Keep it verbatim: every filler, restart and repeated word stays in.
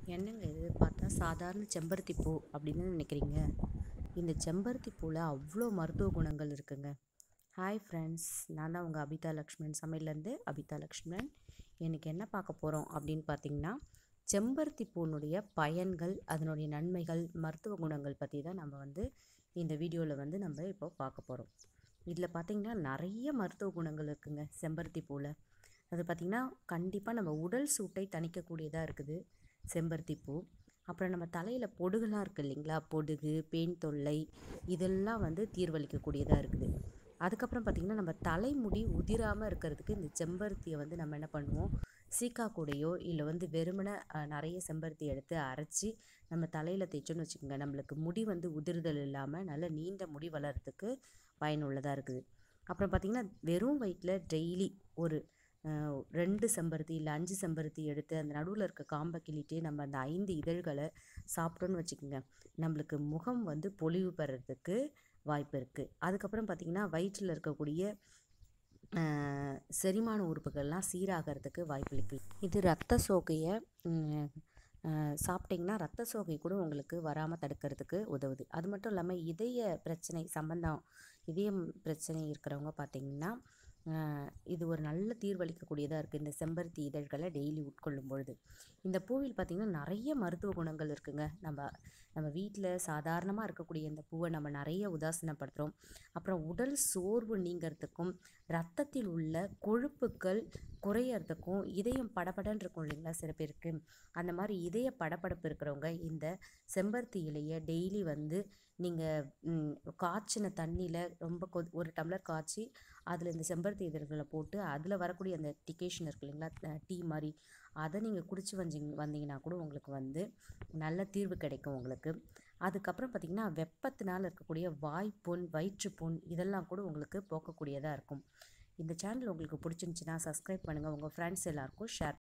என்னங்க இது பார்த்தா சாதாரண செம்பருத்தி பூ அப்படின்னு நினைக்கிறீங்க. இந்த செம்பருத்தி பூவில் அவ்வளோ மருத்துவ குணங்கள் இருக்குங்க. ஹாய் ஃப்ரெண்ட்ஸ், நான் தான் உங்கள் அபிதா லக்ஷ்மணன், சமையல்லேருந்து அபிதா லக்ஷ்மணன். எனக்கு என்ன பார்க்க போகிறோம் அப்படின்னு பார்த்தீங்கன்னா, செம்பருத்தி பூனுடைய பயன்கள், அதனுடைய நன்மைகள், மருத்துவ குணங்கள் பற்றி தான் நம்ம வந்து இந்த வீடியோவில் வந்து நம்ம இப்போ பார்க்க போகிறோம். இதில் பார்த்திங்கன்னா நிறைய மருத்துவ குணங்கள் இருக்குங்க செம்பருத்தி பூவில். அது பார்த்திங்கன்னா கண்டிப்பாக நம்ம உடல் சூட்டை தணிக்கக்கூடியதாக இருக்குது செம்பருத்தி பூ. அப்புறம் நம்ம தலையில் பொடுகுலாம் இருக்குது இல்லைங்களா, பொடுகு, பேன் தொல்லை, இதெல்லாம் வந்து தீர்வளிக்கக்கூடியதாக இருக்குது. அதுக்கப்புறம் பார்த்திங்கன்னா நம்ம தலைமுடி உதிராமல் இருக்கிறதுக்கு இந்த செம்பருத்தியை வந்து நம்ம என்ன பண்ணுவோம், சீக்கா கூடையோ இல்லை வந்து வெறுமனை நிறைய செம்பருத்தி எடுத்து அரைச்சி நம்ம தலையில் தேய்ச்சோன்னு வச்சுக்கோங்க, நம்மளுக்கு முடி வந்து உதிர்தல் இல்லாமல் நல்ல நீண்ட முடி வளர்கிறதுக்கு பயனுள்ளதாக இருக்குது. அப்புறம் பார்த்திங்கன்னா வெறும் வயிற்றில் டெய்லி ஒரு ரெண்டு செம்பருத்தி இல்லை அஞ்சு செம்பருத்தி எடுத்து அந்த நடுவில் இருக்க காம்பை கிள்ளிட்டு நம்ம அந்த ஐந்து இதழ்களை சாப்பிட்டோன்னு வச்சுக்கோங்க, நம்மளுக்கு முகம் வந்து பொலிவு பெறறதுக்கு வாய்ப்பு இருக்குது. அதுக்கப்புறம் பார்த்திங்கன்னா வயிற்றில் இருக்கக்கூடிய செரிமான உறுப்புகள்லாம் சீராகிறதுக்கு வாய்ப்பு இருக்குது. இது ரத்த சோகையை சாப்பிட்டிங்கன்னா ரத்த சோகை கூட உங்களுக்கு வராமல் தடுக்கிறதுக்கு உதவுது. அது மட்டும் இல்லாமல் இதய பிரச்சனை சம்பந்தம் இதயம் பிரச்சனை இருக்கிறவங்க பார்த்திங்கன்னா இது ஒரு நல்ல தீர்வளிக்கக்கூடியதாக இருக்குது இந்த செம்பருத்தி இதழ்களை டெய்லி உட்கொள்ளும் பொழுது. இந்த பூவில் பார்த்திங்கன்னா நிறைய மருத்துவ குணங்கள் இருக்குங்க. நம்ம நம்ம வீட்டில் சாதாரணமாக இருக்கக்கூடிய இந்த பூவை நம்ம நிறைய உதாசீனப்படுத்துகிறோம். அப்புறம் உடல் சோர்வு நீங்கிறதுக்கும், ரத்தத்தில் உள்ள கொழுப்புக்கள் குறையறதுக்கும், இதயம் படபடன்னு இருக்கும் இல்லைங்களா சில பேருக்கு, அந்த மாதிரி இதய படபடப்பு இருக்கிறவங்க இந்த செம்பருத்தி இலையை டெய்லி வந்து நீங்கள் காய்ச்சின தண்ணியில் ரொம்ப கொ ஒரு டம்ளர் காய்ச்சி அதில் இந்த செம்பருத்தி இதழ்களை போட்டு அதில் வரக்கூடிய அந்த டிகேஷன் இருக்குது இல்லைங்களா, டீ மாதிரி, அதை நீங்கள் குடிச்சு வந்தீங்க வந்தீங்கன்னா கூட உங்களுக்கு வந்து நல்ல தீர்வு கிடைக்கும் உங்களுக்கு. அதுக்கப்புறம் பார்த்திங்கன்னா வெப்பத்தினால் இருக்கக்கூடிய வாய்ப்புண், வயிற்றுப்புண் இதெல்லாம் கூட உங்களுக்கு போக்கக்கூடியதாக இருக்கும். இந்த சேனல் உங்களுக்கு பிடிச்சிருந்துச்சின்னா சப்ஸ்கிரைப் பண்ணுங்கள், உங்கள் ஃப்ரெண்ட்ஸ் எல்லாருக்கும் ஷேர்